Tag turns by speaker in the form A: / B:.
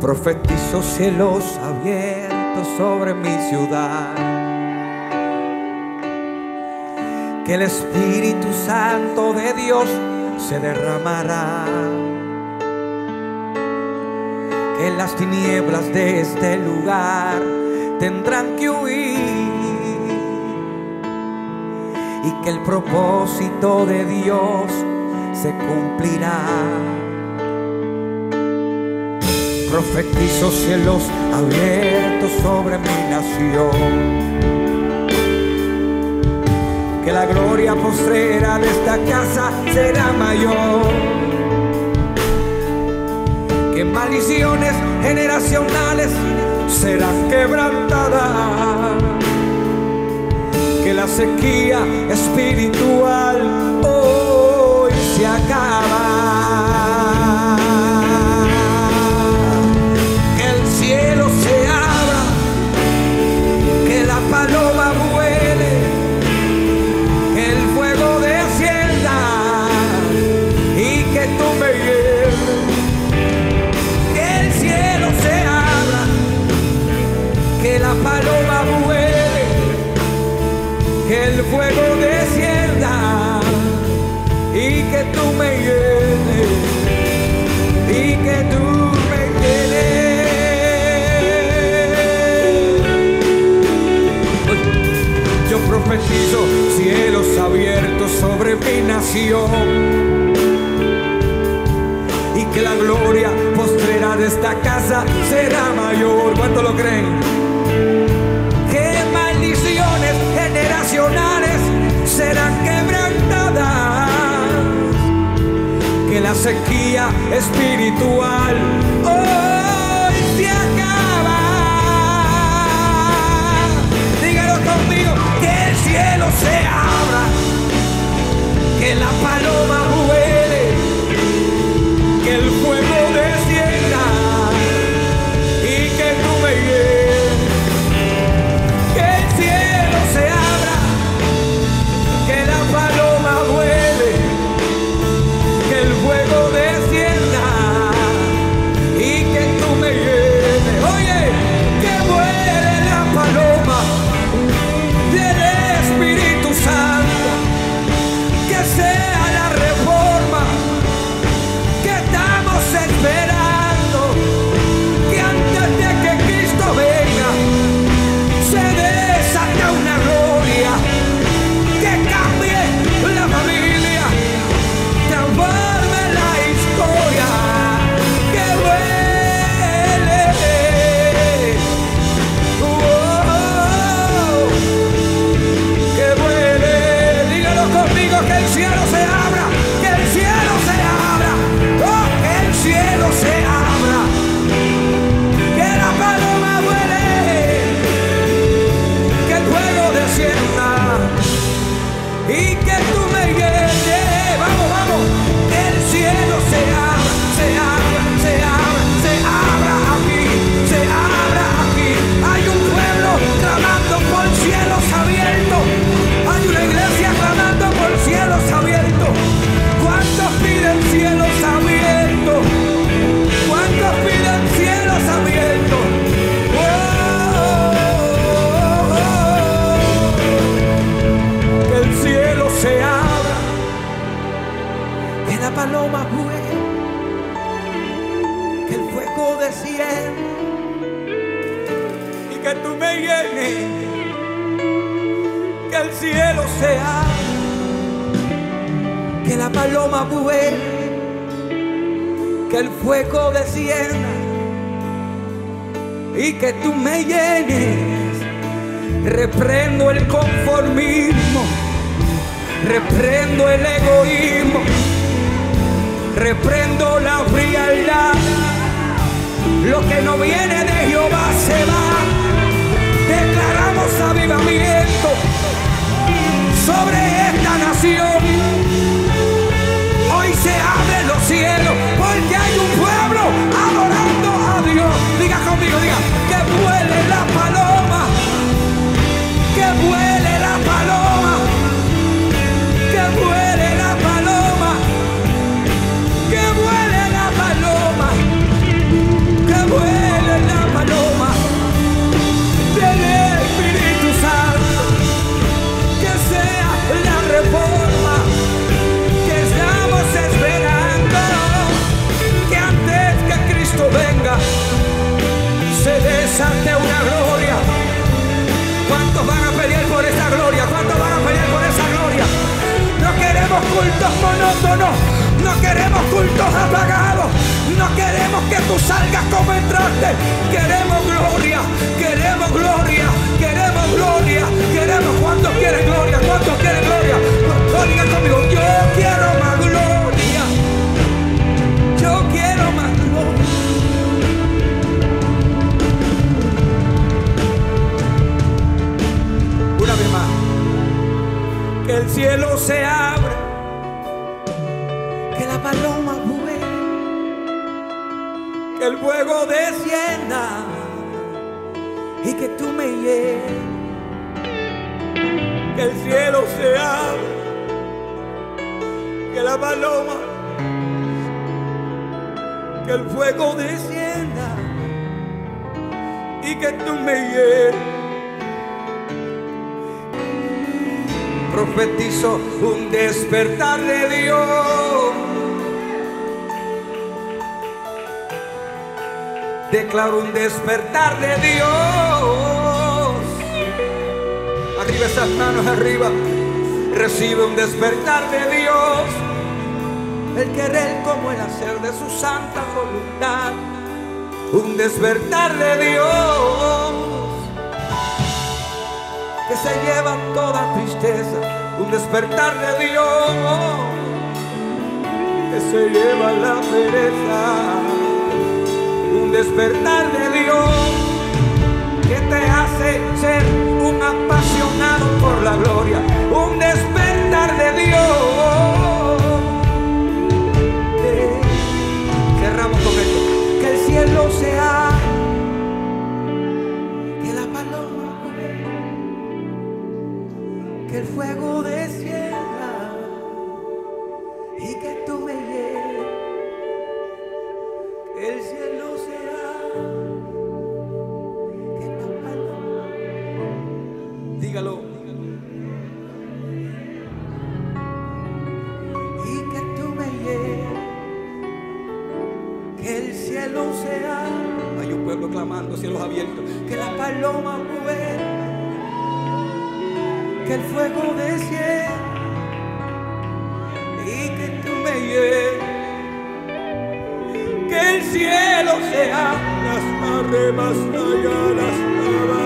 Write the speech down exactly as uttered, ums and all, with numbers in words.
A: Profetizo cielos abiertos sobre mi ciudad, que el Espíritu Santo de Dios se derramará, que las tinieblas de este lugar tendrán que huir, y que el propósito de Dios se cumplirá. Profetizo cielos abiertos sobre mi nación, que la gloria postrera de esta casa será mayor, que maldiciones generacionales serán quebrantadas, que la sequía espiritual hoy se acaba. Paloma vuele, que el fuego descienda y que tú me lleves, que el cielo se abra, que la paloma vuele, que el fuego descienda y que tú me lleves, y que tú me lleves. Yo profetizo cielos abiertos sobre mi nación, y que la gloria postrera de esta casa será mayor. ¿Cuánto lo creen? Que maldiciones generacionales serán quebrantadas, que la sequía espiritual hoy se acaba. Dígalo conmigo. Que el cielo se abra, que la paloma vuele, que el fuego descienda y que tú me lleves. Que el cielo se abra, que la paloma vuele, que el fuego descienda y que tú me lleves. Oye, que vuele la paloma del Espíritu Santo, que sea la reforma que estamos esperando, que antes de que Cristo venga se desata una gloria que cambie la familia, transforme la historia, que vuele. Oh, que vuele. Dígalo conmigo, que el cielo se abra, que el cielo se abra, oh, que el cielo se abra, que la paloma vuele, que el fuego descienda y que tú me lleves. Vamos, vamos, que el cielo se abra, se abra, se abra, se abra aquí, se abra aquí. Hay un pueblo clamando por cielos abiertos, hay una iglesia clamando por cielos abiertos. ¿Cuántos piden cielos abiertos? ¿Cuántos piden cielos abiertos? Oh, oh, oh. Que el cielo se abra, que la paloma vuele, que el fuego descienda y que tú me llenes. Que el cielo se abra, que la paloma vuele, que el fuego descienda y que tú me llenes. Reprendo el conformismo, reprendo el egoísmo, reprendo la frialdad. Lo que no viene de Jehová se va. Declaramos avivamiento sobre esta nación. Hoy se abren los cielos porque hay un pueblo adorando a Dios. Diga conmigo, diga, que vuele la paloma, que vuele la paloma, que vuele la paloma, que vuele la paloma, que vuele. monótonos, no queremos cultos apagados, no queremos que tú salgas como entraste. Queremos gloria, queremos gloria, queremos gloria, queremos. ¿Cuántos quieren gloria? ¿Cuántos quieren gloria? No, digan conmigo, yo quiero más gloria, yo quiero más gloria. Una vez más, que el cielo se abra, que la paloma vuele, que el fuego descienda y que tú me llenes. Que el cielo se abra, que la paloma, que el fuego descienda y que tú me llenes. Profetizo un despertar de Dios. Declaro un despertar de Dios. Arriba esas manos, arriba. Recibe un despertar de Dios. El querer como el hacer de su santa voluntad. Un despertar de Dios que se lleva toda tristeza. Un despertar de Dios que se lleva la pereza. Un despertar de Dios que te hace ser un apasionado por la gloria. Un despertar de Dios. Eh, cerramos con esto. Que el cielo sea, que la paloma vuele, que el fuego descienda y que tú me llenes. Que el cielo sea, que la paloma, dígalo, y que tú me llenes. Que el cielo sea, hay un pueblo clamando, cielos abiertos. Que la paloma vuele, que el fuego descienda y que tú me llenes. Que el cielo sea las arrebas allá, las